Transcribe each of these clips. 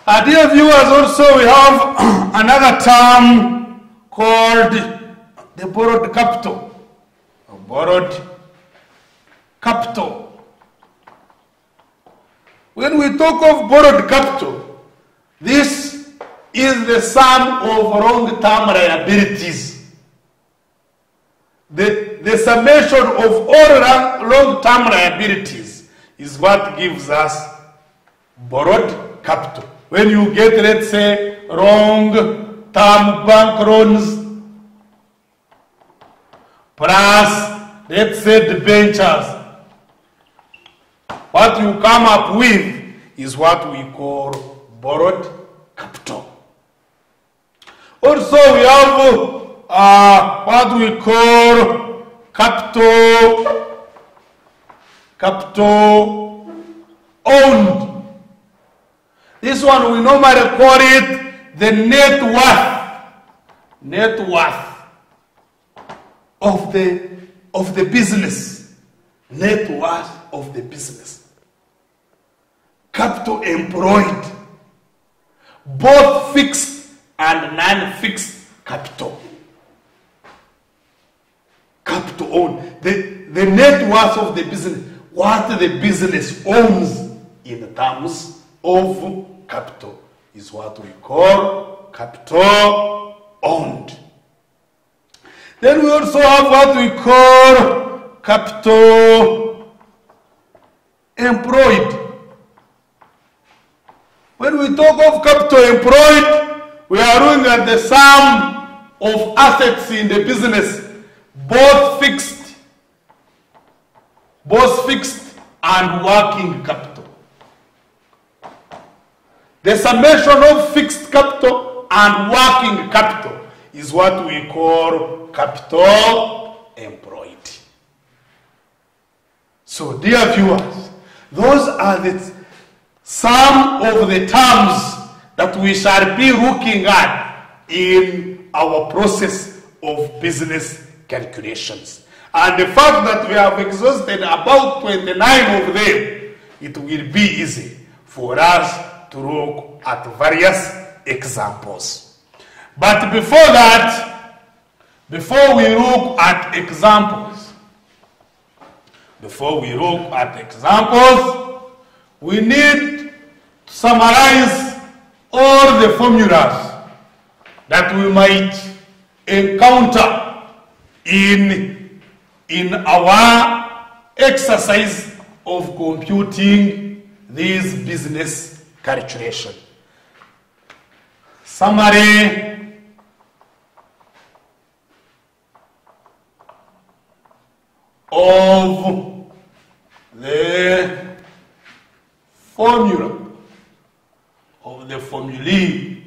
Dear viewers, also we have another term called the borrowed capital. Borrowed capital. When we talk of borrowed capital, this is the sum of long-term liabilities. The summation of all long-term liabilities is what gives us borrowed capital. When you get, let's say, long-term bank loans plus, let's say, debentures, what you come up with is what we call borrowed capital. Also, we have what we call capital owned. This one we normally call it the net worth of the business. Net worth of the business. Capital employed. Both fixed and non-fixed capital. Capital owned. The net worth of the business. What the business owns in terms of capital is what we call capital owned. Then we also have what we call capital employed. When we talk of capital employed, we are looking at the sum of assets in the business, both fixed and working capital. The summation of fixed capital and working capital is what we call capital employed. So, dear viewers, those are some of the terms that we shall be looking at in our process of business calculations. And the fact that we have exhausted about 29 of them, it will be easy for us to look at various examples. But before that, before we look at examples, we need to summarize all the formulas that we might encounter in our exercise of computing these business calculation. Summary of the formula, of the formulae.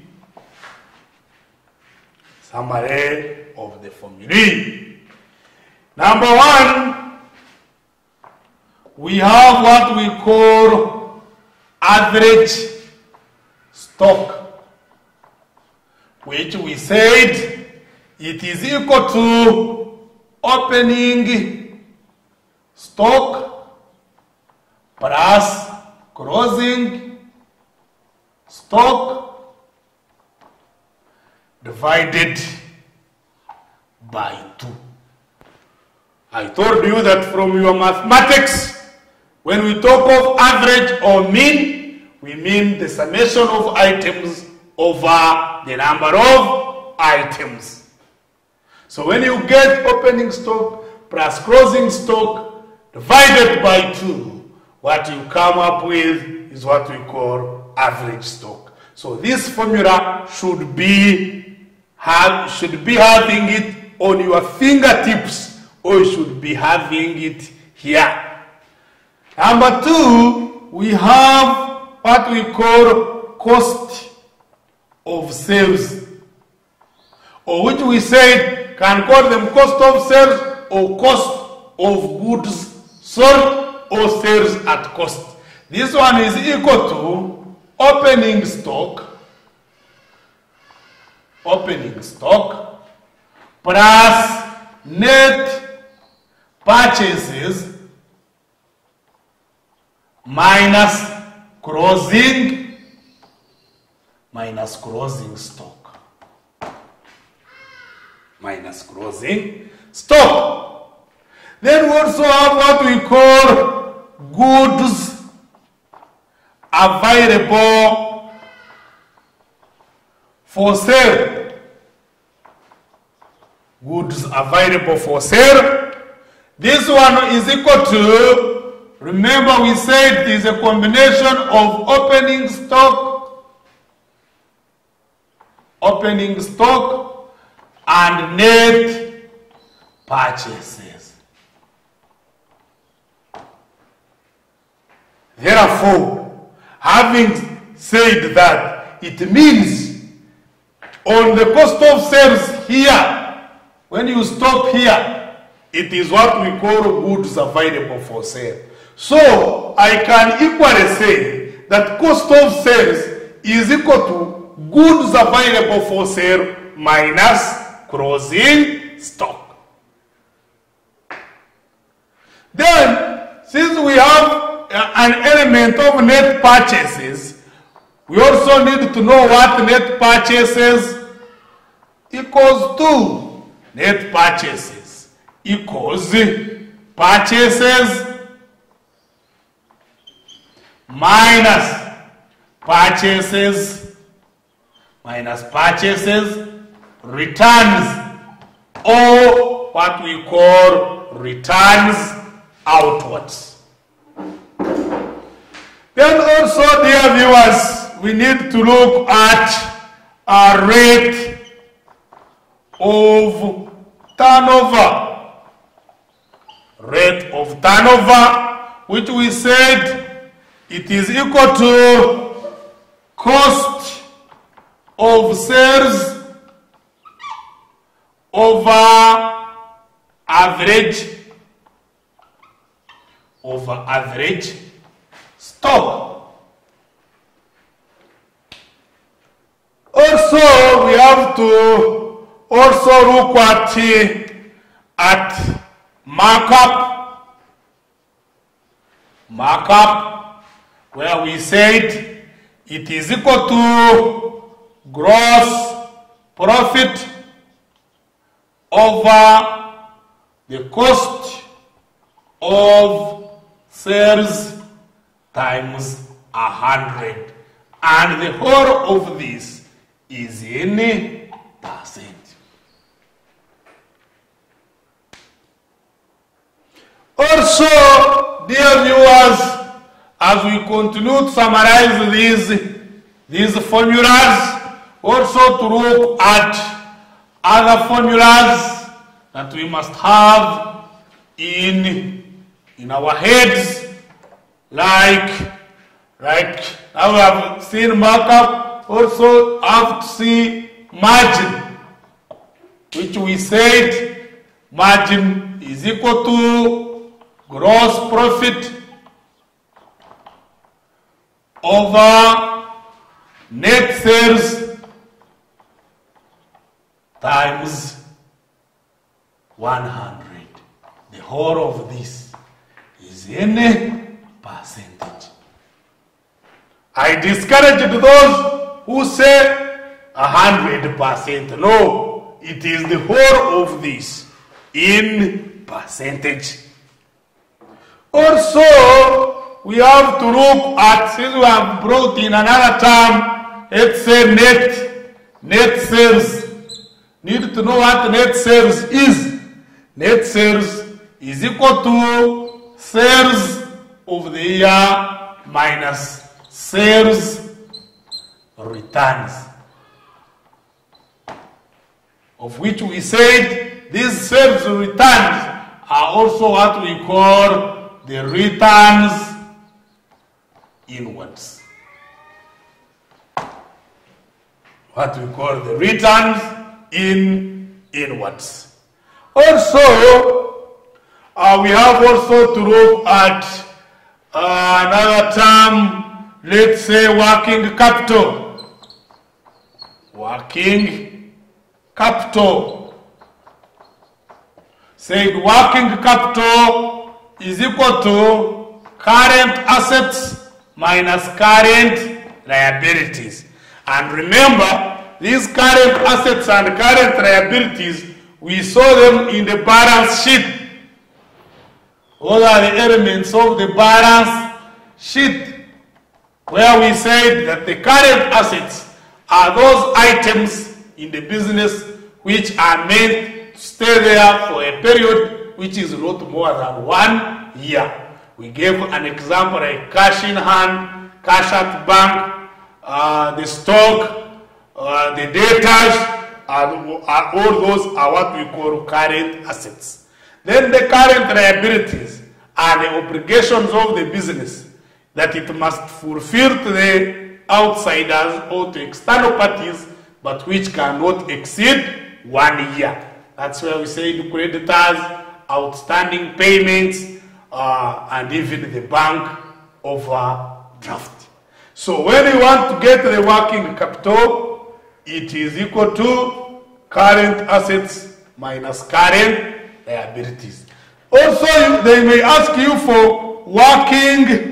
Summary of the formulae. Number one, we have what we call average stock, which we said it is equal to opening stock plus closing stock divided by 2. I told you that from your mathematics, when we talk of average or mean, we mean the summation of items over the number of items. So when you get opening stock plus closing stock divided by 2, what you come up with is what we call average stock. So this formula should be having it on your fingertips, or you should be having it here. Number 2, we have what we call cost of sales, or which we said can call them cost of sales or cost of goods sold or sales at cost. This one is equal to opening stock plus net purchases minus closing minus closing stock. Minus closing stock. Then we also have what we call goods available for sale. Goods available for sale. This one is equal to, remember we said it is a combination of opening stock and net purchases. Therefore, having said that, it means on the cost of sales here, when you stop here, it is what we call goods available for sale. So, I can equally say that cost of sales is equal to goods available for sale minus closing stock. Then, since we have an element of net purchases, we also need to know what net purchases equals to. Net purchases equals purchases minus purchases returns, or what we call returns outwards. Then also, dear viewers, we need to look at a rate of turnover. Rate of turnover, which we said it is equal to cost of sales over average stock. Also, we have to also look at markup, where we said it is equal to gross profit over the cost of sales times 100, and the whole of this is in percent. Also, dear viewers, as we continue to summarize these formulas, also to look at other formulas that we must have in our heads, like now we have seen markup, also have to see margin, which we said margin is equal to gross profit over net sales times 100. The whole of this is in percentage. I discouraged those who say 100%. No, it is the whole of this in percentage. Also, we have to look at, since we have brought in another term, let's say net sales. Need to know what net sales is. Net sales is equal to sales of the year minus sales returns, of which we said these sales returns are also what we call the returns inwards. What we call the returns inwards. Also, we have also to look at another term, let's say working capital. Working capital. Said working capital is equal to current assets minus current liabilities. And remember, these current assets and current liabilities, we saw them in the balance sheet. What are the elements of the balance sheet? Where we said that the current assets are those items in the business which are meant to stay there for a period which is not more than 1 year. We gave an example like cash in hand, cash at bank, the stock, the debtors, all those are what we call current assets. Then the current liabilities are the obligations of the business that it must fulfill to the outsiders or to external parties, but which cannot exceed 1 year. That's where we say the creditors, outstanding payments, and even the bank overdraft. So when you want to get the working capital, it is equal to current assets minus current liabilities. Also, they may ask you for working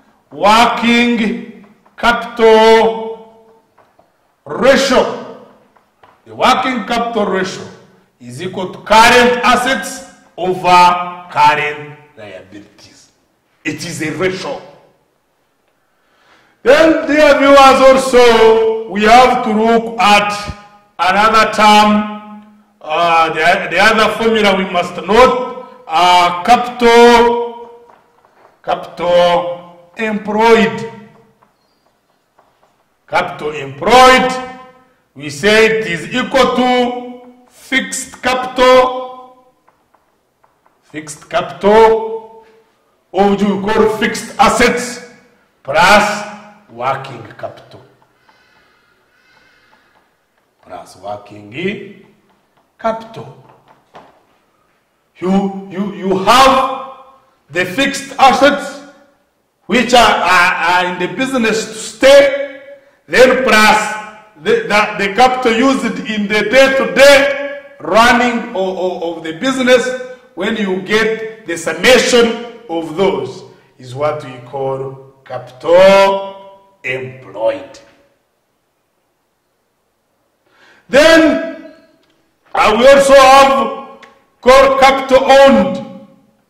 capital ratio. The working capital ratio is equal to current assets over current liabilities. It is a ratio. Then, dear viewers, also we have to look at another term, the other formula we must note, capital employed. Capital employed, we say it is equal to fixed capital, or which we call fixed assets, plus working capital. Plus working capital. You have the fixed assets which are in the business to stay, then plus the capital used in the day-to-day running of the business. When you get the summation of those is what we call capital employed. Then we also have called capital owned.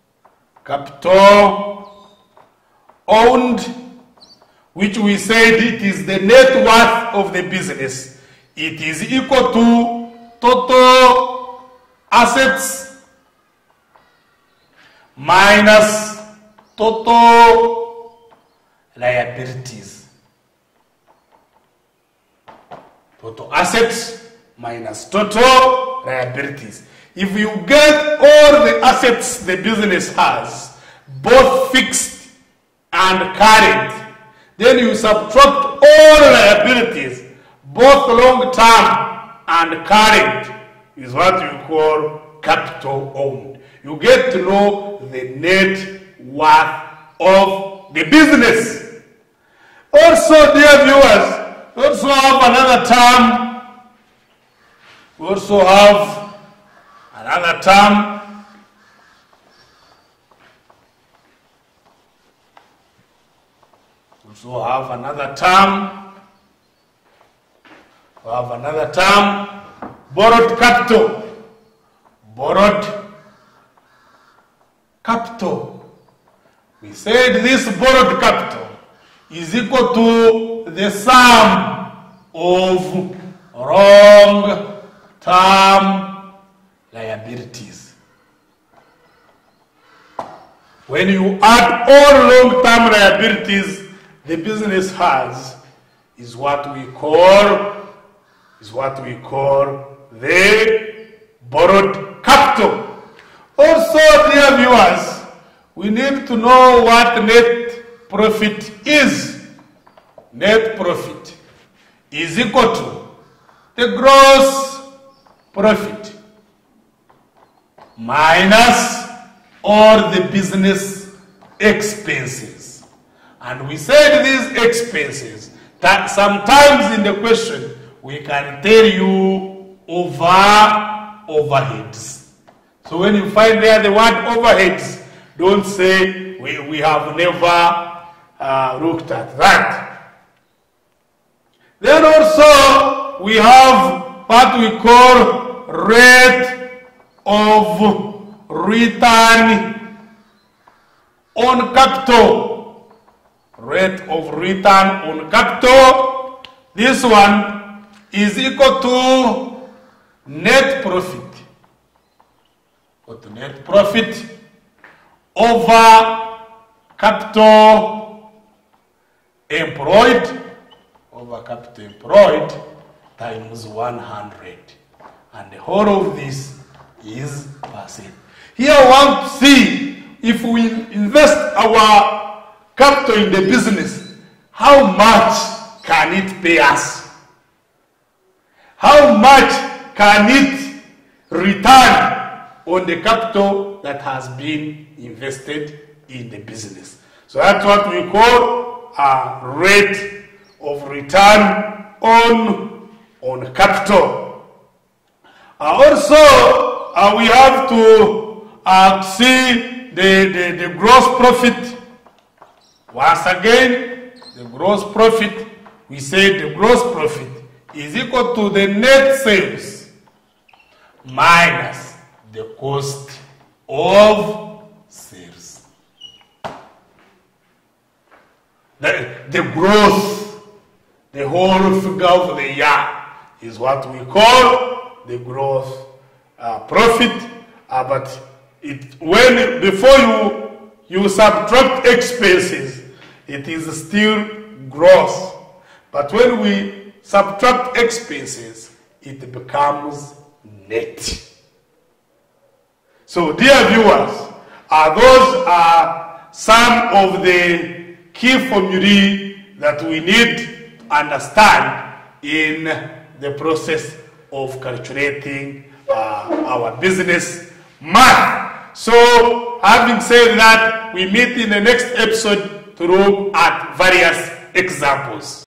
Capital owned, which we said it is the net worth of the business. It is equal to total assets minus total liabilities. Total assets minus total liabilities. If you get all the assets the business has, both fixed and current, then you subtract all liabilities, both long-term and current, is what you call capital owned. You get to know the net worth of the business. Also, dear viewers, we also have another term. We also have another term. We have another term, borrowed capital. Borrowed capital. We said this borrowed capital is equal to the sum of long-term liabilities. When you add all long-term liabilities the business has, is what we call the borrowed capital. Also, dear viewers, we need to know what net profit is. Net profit is equal to the gross profit minus all the business expenses. And we said these expenses, that sometimes in the question we can tell you overheads. So when you find there the word overheads, don't say we have never looked at that. Then also we have what we call rate of return on capital. Rate of return on capital. This one is equal to net profit. What net profit over capital employed times 100, and the whole of this is percent. Here I want to see if we invest our capital in the business, how much can it pay us? How much can it return on the capital that has been invested in the business? So that's what we call a rate of return on capital. Also, we have to see the gross profit. Once again, the gross profit, we say the gross profit is equal to the net sales minus the cost of sales. The growth, the whole figure of the year is what we call the gross profit. But before you subtract expenses, it is still gross. But when we subtract expenses, it becomes net. So, dear viewers, those are some of the key formulae that we need to understand in the process of calculating our business math. So, having said that, we meet in the next episode to look at various examples.